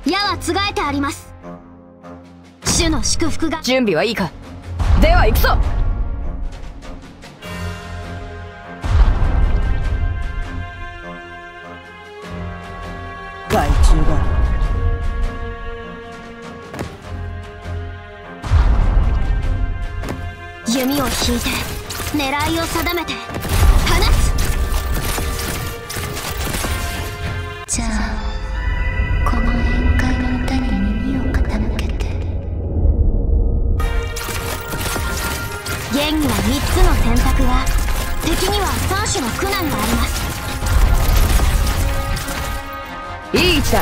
矢はつがえてあります。主の祝福が。 準備はいいか。では行くぞ。 害虫が弓を引いて狙いを定めて放つ。じゃあこの宴会の歌に耳を傾けて。現には3つの選択が、敵には3種の苦難があります。 いい位置だ。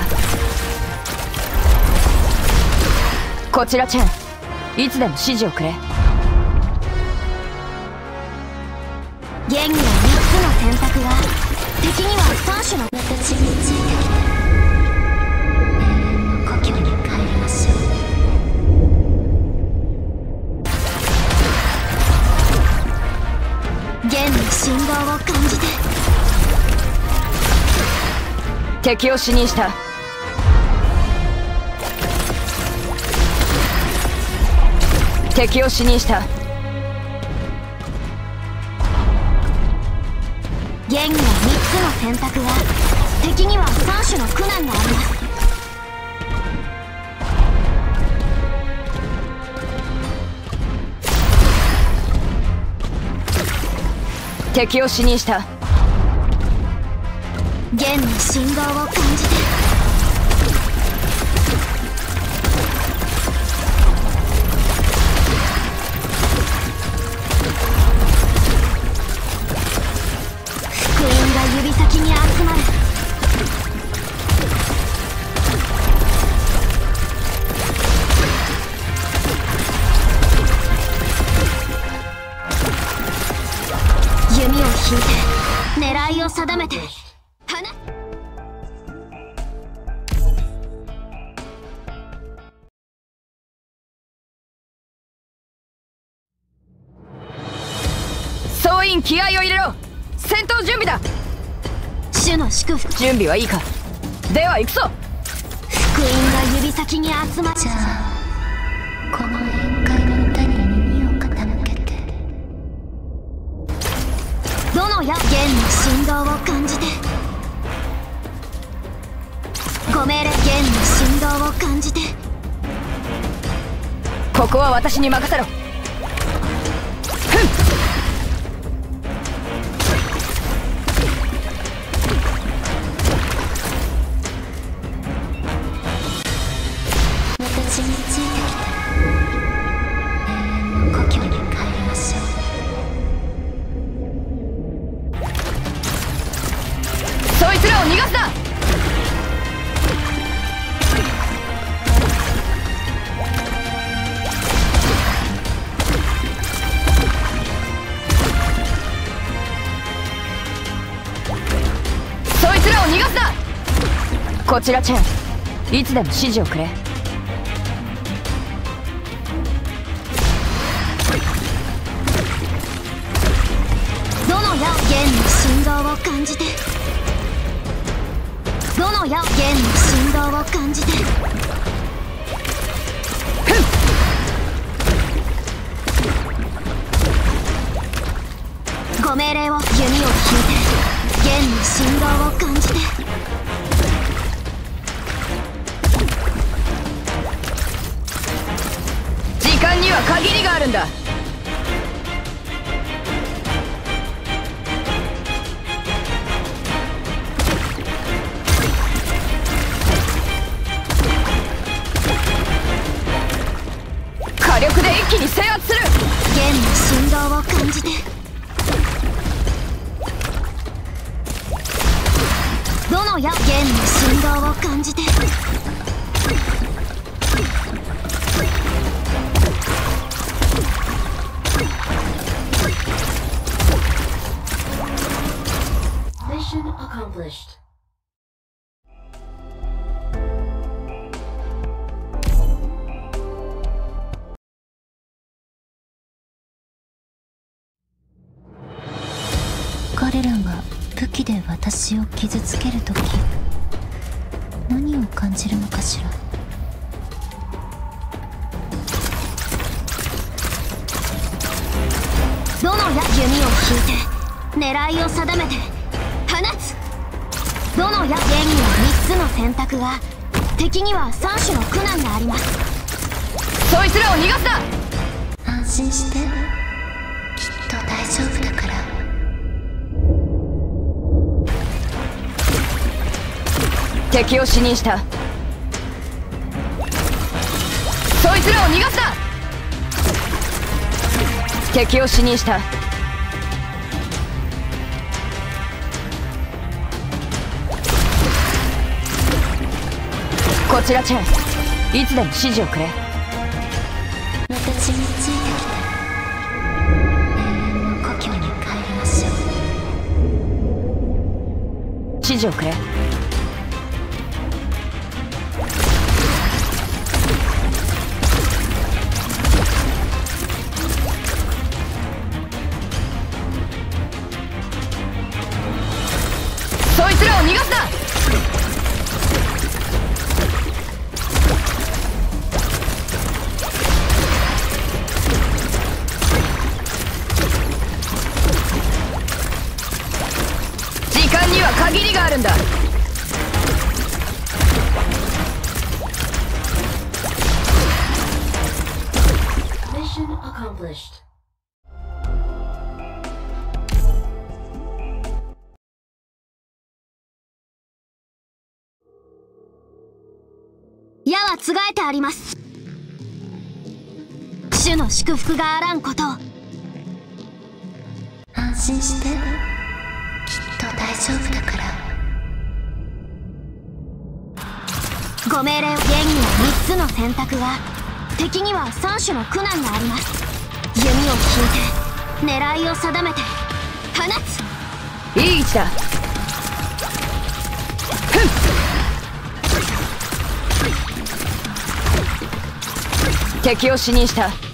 こちらチェン、いつでも指示をくれ。 現には3つの選択が、敵には3種の。私についてきて永遠の故郷に帰りましょう。現に振動を感じて。 敵を死認した。敵を死認した。 現には3つの選択が、敵には3種の苦難があります。 敵を死認した。 現に振動を感じて。福音が指先に集まる。弓を引いて狙いを定めて放つ。 総員気合を入れろ。戦闘準備だ。 主の祝福。 準備はいいか。では行くぞ。 福音が指先に集まる。じゃあこの宴会の歌に耳を傾けて。どの矢。弦の振動を感じて。ご命令。弦の振動を感じて。 ここは私に任せろ。ふん。 私についてきて永遠の故郷に帰りましょう。 そいつらを逃がすな。そいつらを逃がすな。こちらチェン、いつでも指示をくれ。 どの矢。弦の振動を感じて。どの矢。弦の振動を感じて。ご命令を。弓を引いて弦の振動を感じて。 時間には限りがあるんだ。火力で一気に制圧する。 弦の振動を感じて。どの矢。弦の振動を感じて。Mission accomplished. 彼らが武器で私を傷つけるとき、何をを感じるのかしら。どの弓を引いて狙いを定めて放つ。どの矢。現には3つの選択が、敵には3種の苦難があります。 そいつらを逃がすな。 安心して、きっと大丈夫だから。 敵を死認した。そいつらを逃がすな。敵を死認した。こちらチェン、いつでも指示をくれ。 私についてきて永遠の故郷に帰りましょう。 指示をくれ。そいつらを逃がすな。時間には限りがあるんだ。 Mission accomplished. 矢はつがえてあります。主の祝福があらんことを。安心して、きっと大丈夫だから。ご命令を。現には3つの選択が、敵には3種の苦難があります。弓を引いて狙いを定めて放つ。 いい位置だ。敵を死認した。 空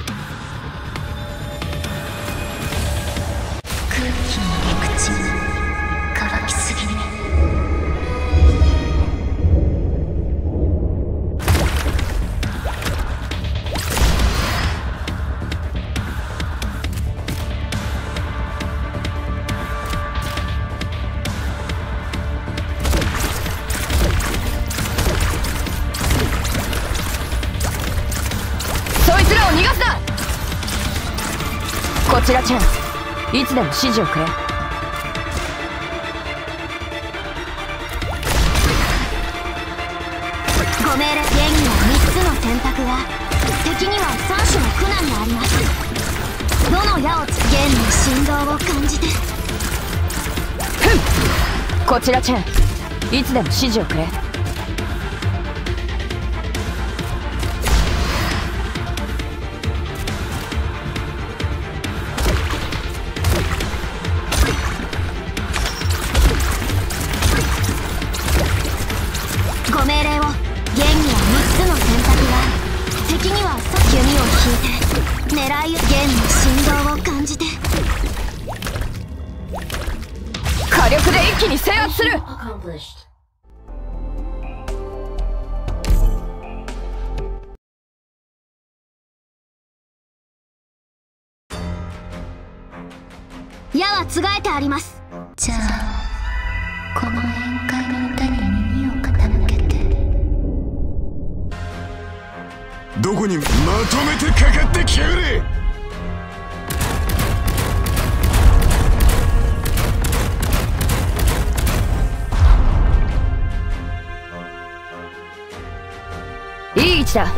気の陸地に乾きすぎね。 そいつらを逃がすな。こちらチェン、いつでも指示をくれ。 ご命令。現には3つの選択が、敵には3種の苦難があります。どの矢をつ。弦の振動を感じて。 こちらチェン、いつでも指示をくれ。 ご命令を。現には3つの選択が、敵には弓を引いて狙いを。弦の振動を感じて。 火力で一気に制圧する。 Accomplished. 矢はつがえてあります。じゃあこの宴会の歌に耳を傾けて。 どこにまとめてかかってきやがれ。 いい位置だ。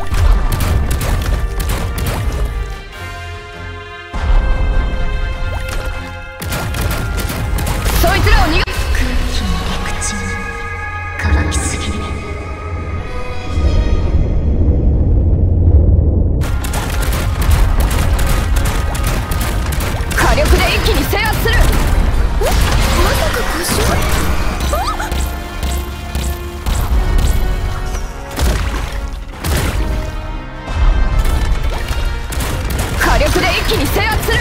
そいつらを逃が。 空気の陸地に乾きすぎね。 火力で一気に制圧する。 まさか故障。 火力で一気に制圧する。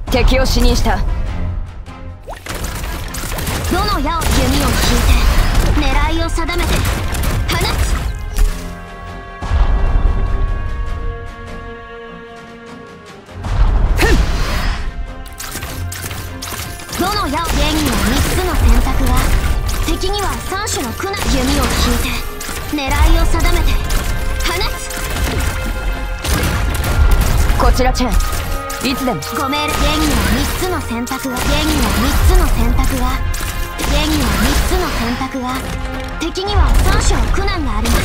敵を死認した。 どの矢を弓を引いて狙いを定めて放つ。どの矢を弦には3つの選択が、敵には3種の苦難。弓を引いて狙いを定めて放つ。 こちらチェン、いつでも。 ご命令。弦には3つの選択が、弦には3つの選択が、弦には3つの選択が、敵には3種の苦難があります。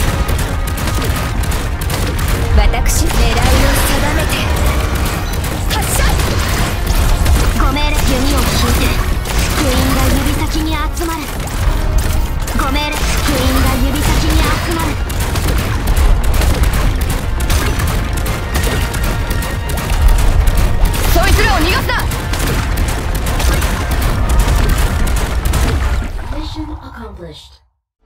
私、狙いを定めて発射。 ご命令。弓を引いて福音が指先に集まる。ご命令。福音が指先に集まる。 そいつらを逃がすな。 Mission accomplished.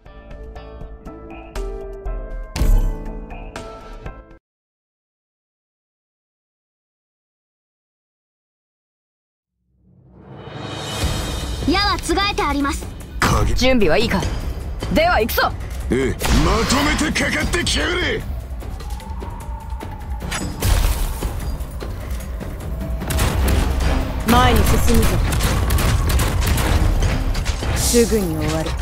矢はつがえてあります。 影。 準備はいいか。では行くぞ。 ええ、まとめてかかってきやがれ。 前に進むぞ。すぐに終わる。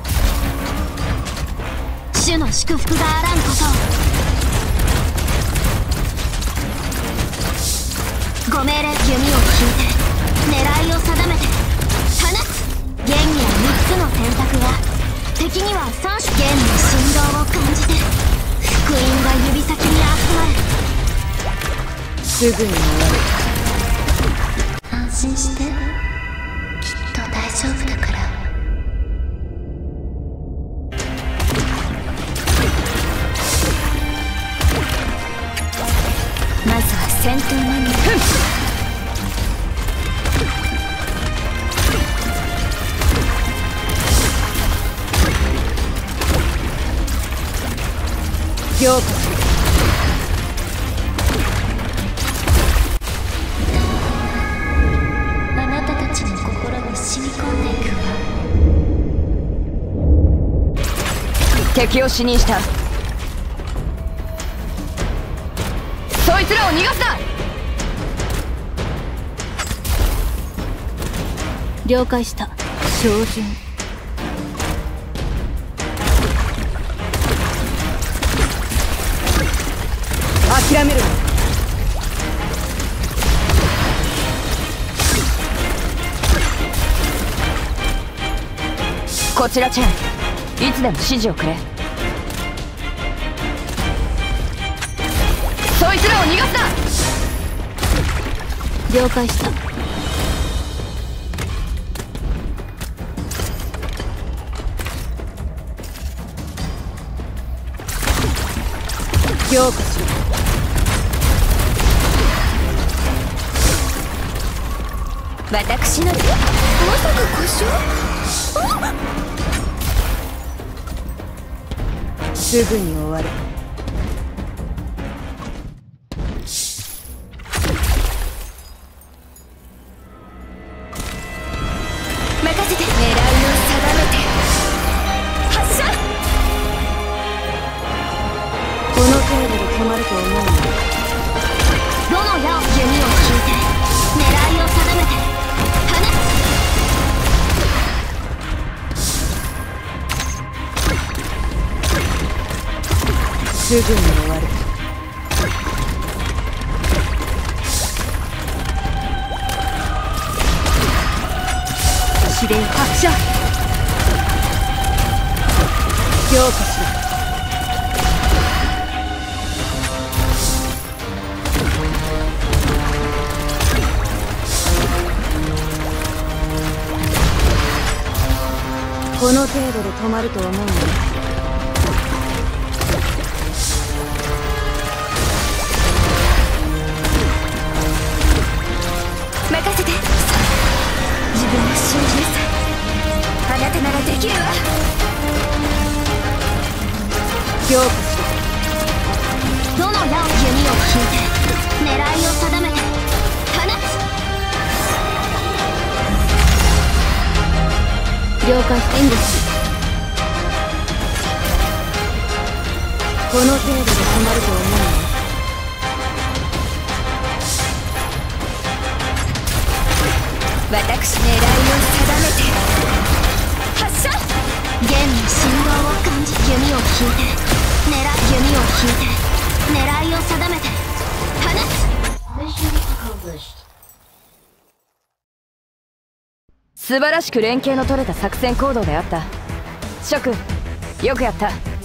主の祝福があらんことを。ご命令。弓を引いて狙いを定めて放つ。弦には3つの選択が、敵には3種。弦の振動を感じて福音が指先に集まる。 すぐに終わる。 安心して、きっと大丈夫だから。まずは戦闘のみ。 評価する。 あなたたちの心に染み込んでいくわ。 敵を死認した。そいつらを逃がすな。 了解した。照準。諦めるな。 こちらチェン、いつでも指示をくれ。そいつらを逃がすな。 了解した。評価しろ。 私のまさか故障？ すぐに終わる。 任せて。狙いを定めて発射。 この程度で止まると思うの。 どの矢を弓を引いて狙いを定めて放つ。 すぐに終わる。指令発射。評価しろ。この程度で止まると思うの。 任せて。自分を信じなさい。あなたならできるわ。 評価しろ。 どの矢を弓を引いて狙いを定めて放つ。 了解。援護する。この程度で止まると思うの？ 私狙いを定めて発射。 弦の振動を感じ、弓を引いて弓を引いて狙いを定めて放つ。 Mission accomplished. 素晴らしく連携の取れた作戦行動であった。諸君、よくやった。